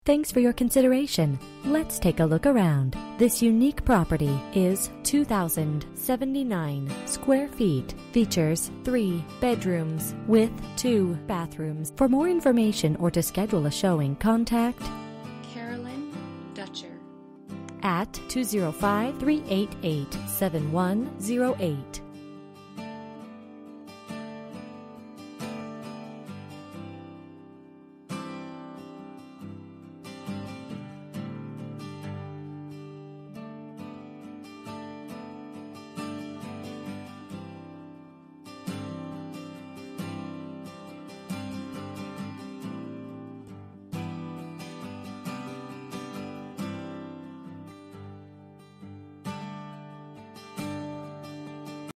Thanks for your consideration. Let's take a look around. This unique property is 2,079 square feet. Features 3 bedrooms with 2 bathrooms. For more information or to schedule a showing, contact Carolyn Dutcher at 205-388-7108.